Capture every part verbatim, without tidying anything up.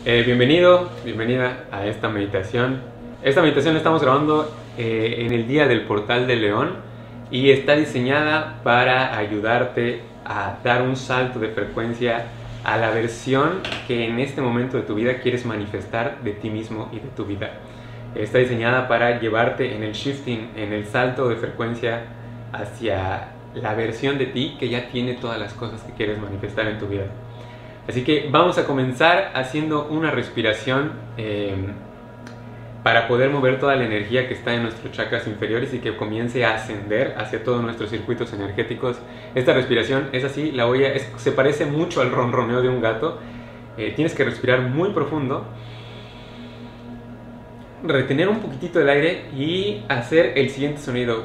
Eh, bienvenido, bienvenida a esta meditación. Esta meditación la estamos grabando eh, en el día del Portal de León y está diseñada para ayudarte a dar un salto de frecuencia a la versión que en este momento de tu vida quieres manifestar de ti mismo y de tu vida. Está diseñada para llevarte en el shifting, en el salto de frecuencia hacia la versión de ti que ya tiene todas las cosas que quieres manifestar en tu vida. Así que vamos a comenzar haciendo una respiración eh, para poder mover toda la energía que está en nuestros chakras inferiores y que comience a ascender hacia todos nuestros circuitos energéticos. Esta respiración es así, la voy a, es, se parece mucho al ronroneo de un gato. Eh, tienes que respirar muy profundo, retener un poquitito el aire y hacer el siguiente sonido.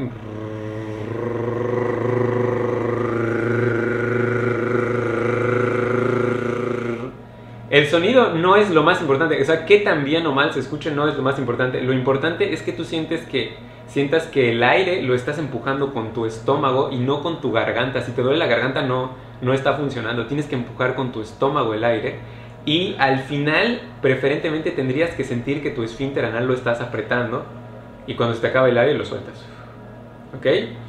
El sonido no es lo más importante, o sea, que tan bien o mal se escuche no es lo más importante. Lo importante es que tú sientes que, sientas que el aire lo estás empujando con tu estómago y no con tu garganta. Si te duele la garganta no, no está funcionando, tienes que empujar con tu estómago el aire. Y al final, preferentemente tendrías que sentir que tu esfínter anal lo estás apretando y cuando se te acaba el aire lo sueltas. ¿Ok?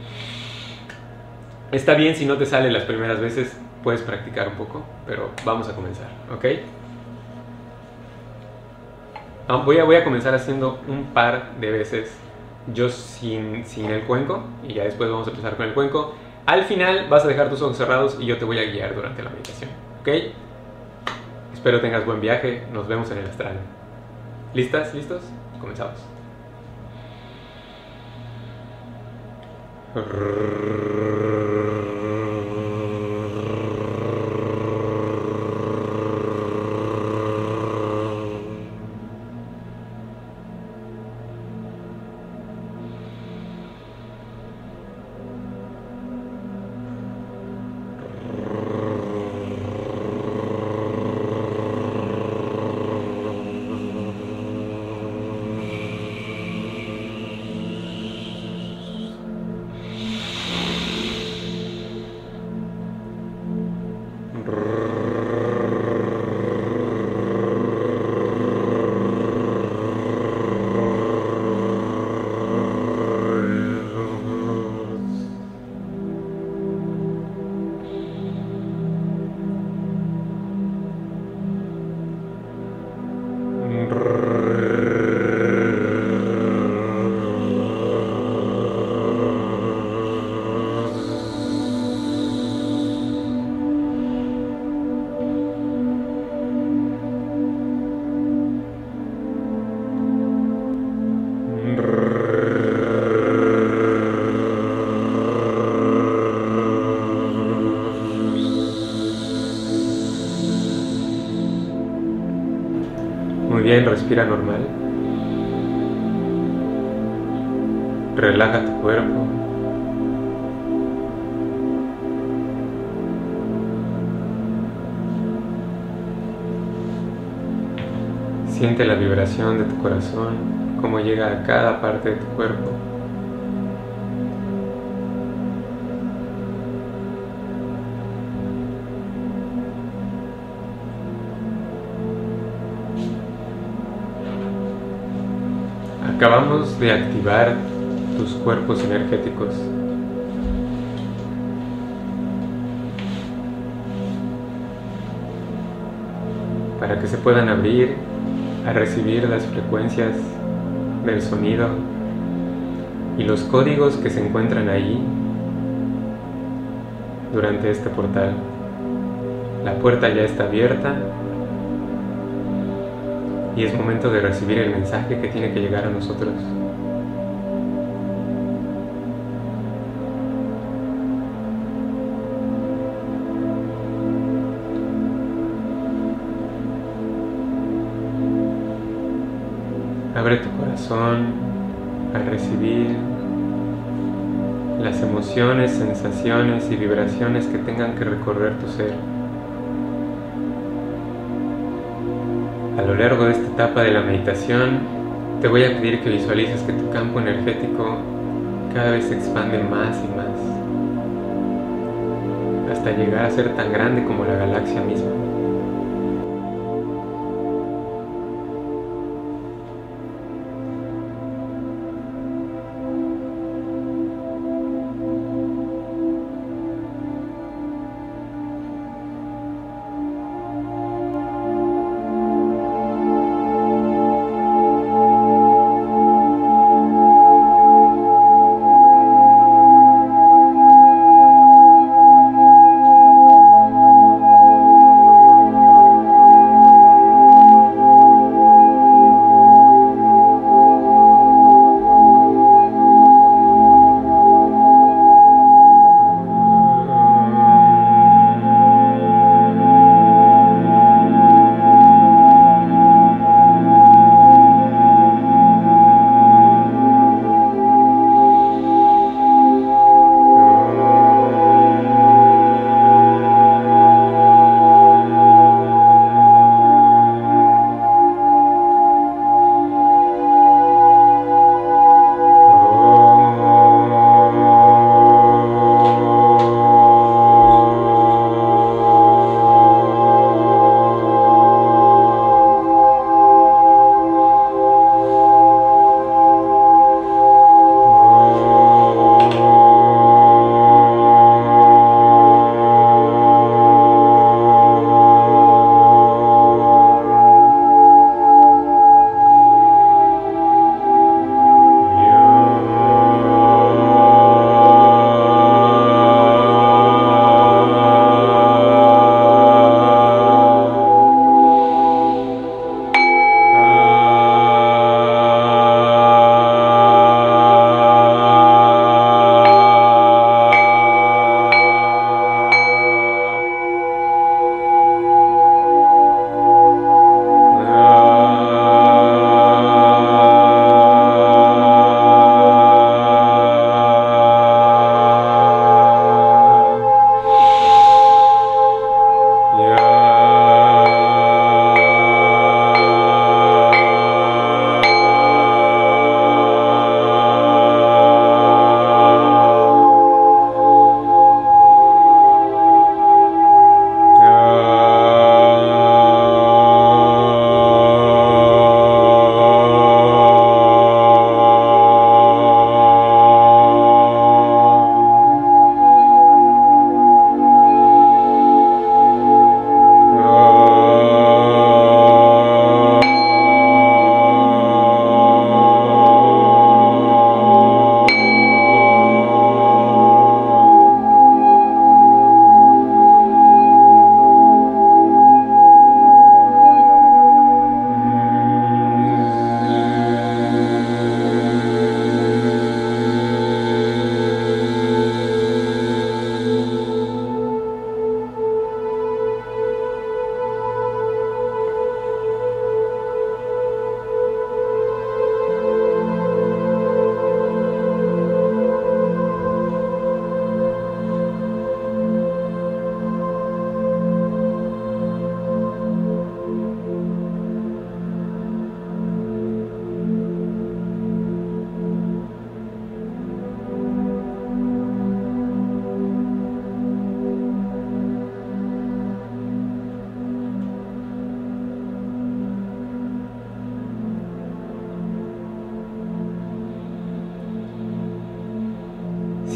Está bien si no te sale las primeras veces, puedes practicar un poco, pero vamos a comenzar, ¿ok? Voy a, voy a comenzar haciendo un par de veces yo sin, sin el cuenco y ya después vamos a empezar con el cuenco. Al final vas a dejar tus ojos cerrados y yo te voy a guiar durante la meditación, ¿ok? Espero tengas buen viaje, nos vemos en el astral. ¿Listas? ¿Listos? Comenzamos. Muy bien, respira normal. Relaja tu cuerpo. Siente la vibración de tu corazón, cómo llega a cada parte de tu cuerpo. Acabamos de activar tus cuerpos energéticos. Para que se puedan abrir a recibir las frecuencias del sonido y los códigos que se encuentran ahí durante este portal. La puerta ya está abierta y es momento de recibir el mensaje que tiene que llegar a nosotros. Abre tu corazón al recibir las emociones, sensaciones y vibraciones que tengan que recorrer tu ser. A lo largo de esta etapa de la meditación, te voy a pedir que visualices que tu campo energético cada vez se expande más y más, hasta llegar a ser tan grande como la galaxia misma.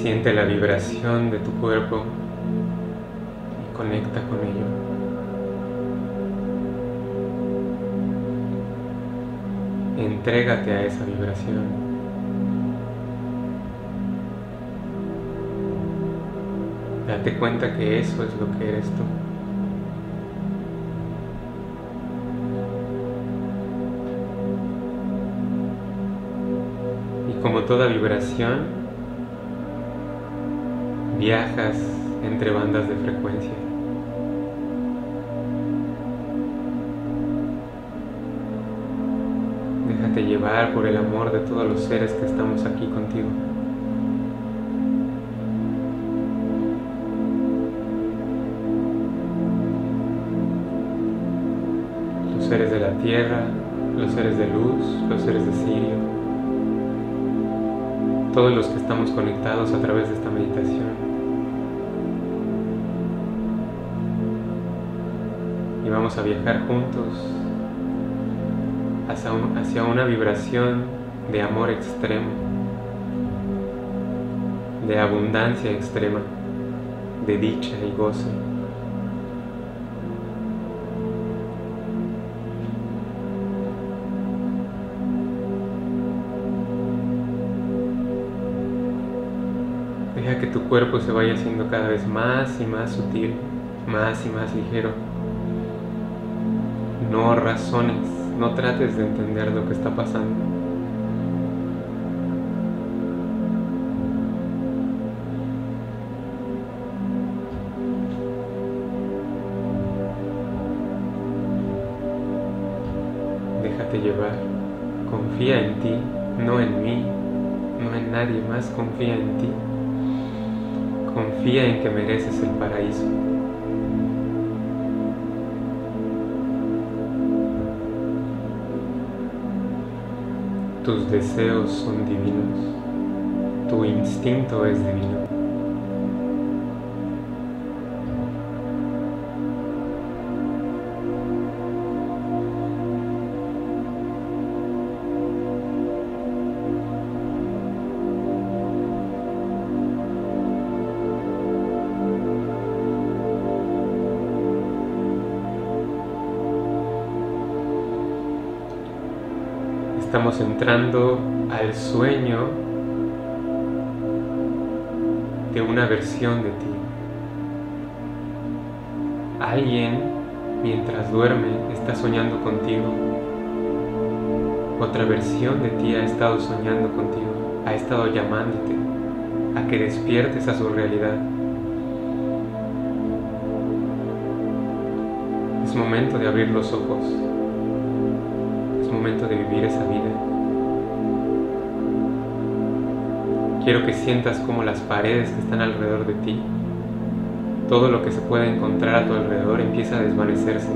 Siente la vibración de tu cuerpo y conecta con ello. Entrégate a esa vibración. Date cuenta que eso es lo que eres tú. Y como toda vibración, viajas entre bandas de frecuencia. Déjate llevar por el amor de todos los seres que estamos aquí contigo. Los seres de la tierra, los seres de luz, los seres de Sirio, todos los que estamos conectados a través de esta meditación. Y vamos a viajar juntos hacia, un, hacia una vibración de amor extremo, de abundancia extrema, de dicha y gozo. Deja que tu cuerpo se vaya haciendo cada vez más y más sutil, más y más ligero. No razones, no trates de entender lo que está pasando. Déjate llevar, confía en ti, no en mí, no en nadie más, confía en ti. Confía en que mereces el paraíso. Tus deseos son divinos, tu instinto es divino. Estamos entrando al sueño de una versión de ti. Alguien, mientras duerme, está soñando contigo. Otra versión de ti ha estado soñando contigo, ha estado llamándote a que despiertes a su realidad. Es momento de abrir los ojos. Es momento de vivir esa vida. Quiero que sientas como las paredes que están alrededor de ti, todo lo que se puede encontrar a tu alrededor empieza a desvanecerse.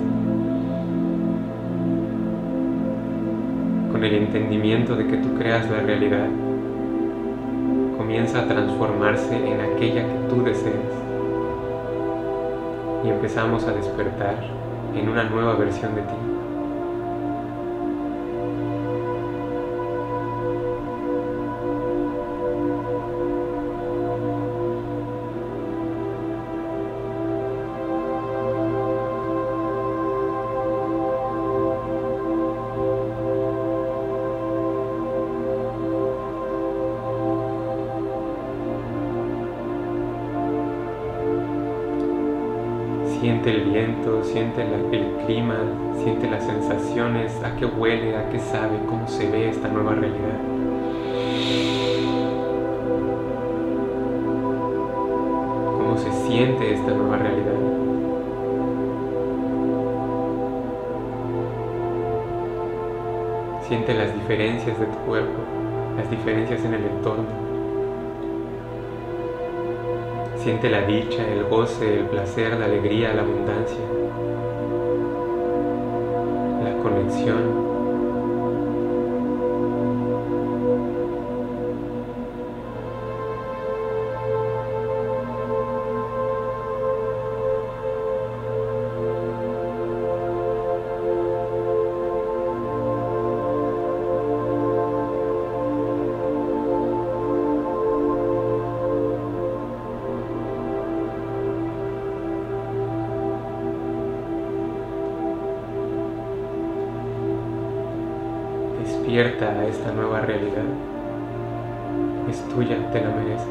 Con el entendimiento de que tú creas la realidad, comienza a transformarse en aquella que tú deseas. Y empezamos a despertar en una nueva versión de ti. Siente el viento, siente la, el clima, siente las sensaciones, a qué huele, a qué sabe, cómo se ve esta nueva realidad. Cómo se siente esta nueva realidad. Siente las diferencias de tu cuerpo, las diferencias en el entorno. Siente la dicha, el goce, el placer, la alegría, la abundancia, la conexión. Despierta a esta nueva realidad. Es tuya, te la mereces.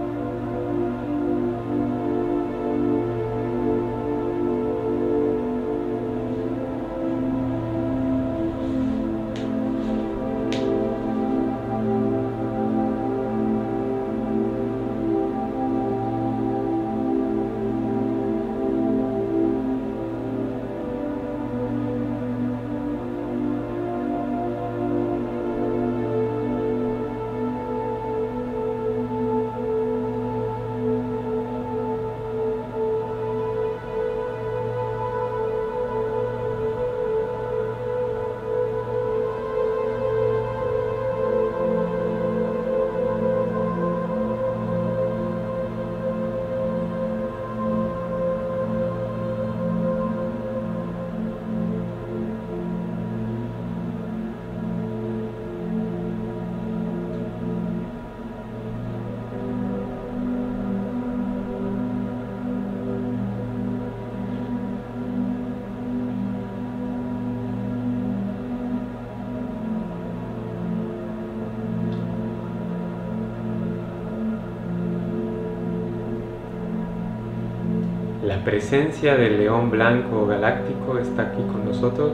La presencia del león blanco galáctico está aquí con nosotros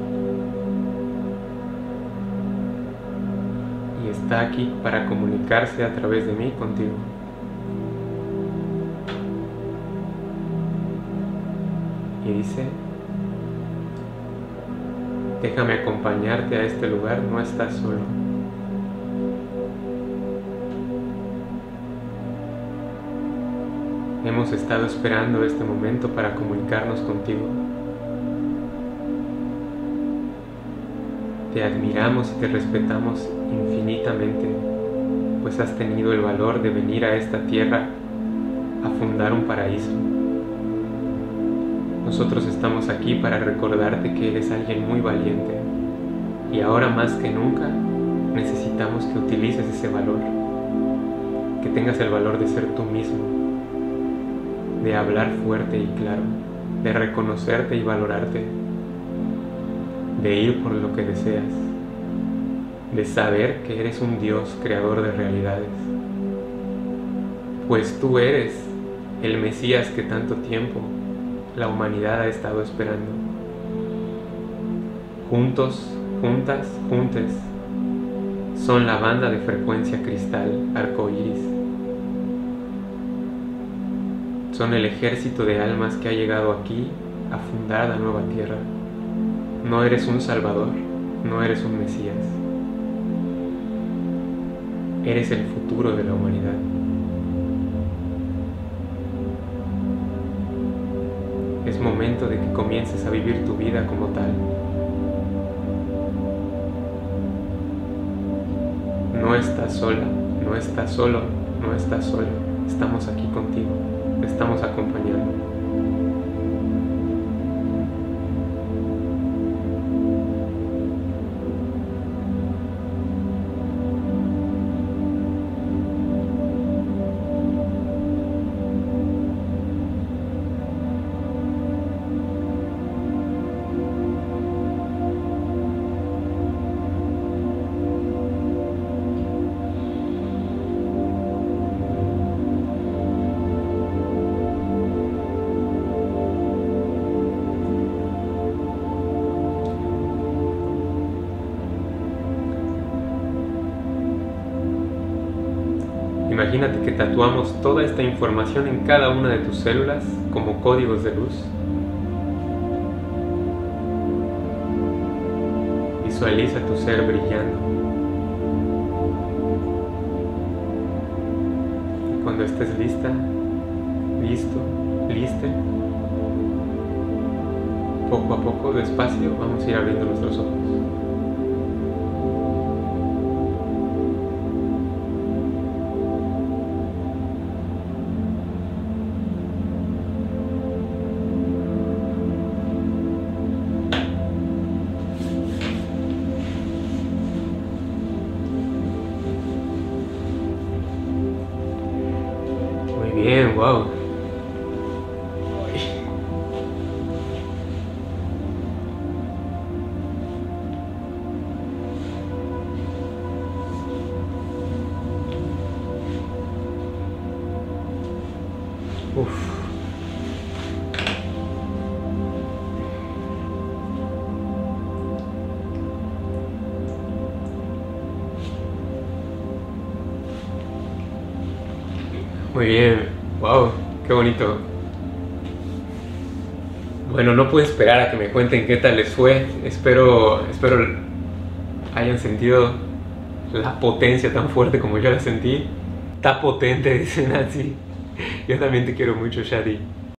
y está aquí para comunicarse a través de mí contigo. Y dice: déjame acompañarte a este lugar, no estás solo. Hemos estado esperando este momento para comunicarnos contigo. Te admiramos y te respetamos infinitamente, pues has tenido el valor de venir a esta tierra a fundar un paraíso. Nosotros estamos aquí para recordarte que eres alguien muy valiente y ahora más que nunca necesitamos que utilices ese valor, que tengas el valor de ser tú mismo, de hablar fuerte y claro, de reconocerte y valorarte, de ir por lo que deseas, de saber que eres un Dios creador de realidades, pues tú eres el Mesías que tanto tiempo la humanidad ha estado esperando. Juntos, juntas, juntes, son la banda de frecuencia cristal arcoíris. Son el ejército de almas que ha llegado aquí a fundar la nueva tierra. No eres un salvador, no eres un Mesías. Eres el futuro de la humanidad. Es momento de que comiences a vivir tu vida como tal. No estás sola, no estás solo, no estás solo. Estamos aquí contigo. Te estamos acompañando. Imagínate que tatuamos toda esta información en cada una de tus células como códigos de luz. Visualiza tu ser brillando. Y cuando estés lista, listo, liste, poco a poco, despacio, vamos a ir abriendo nuestros ojos. Bien, wow. Uf. Muy bien, wow, qué bonito. Bueno, no puedo esperar a que me cuenten qué tal les fue. Espero, espero hayan sentido la potencia tan fuerte como yo la sentí. Está potente, dice Nancy. Yo también te quiero mucho, Shadi.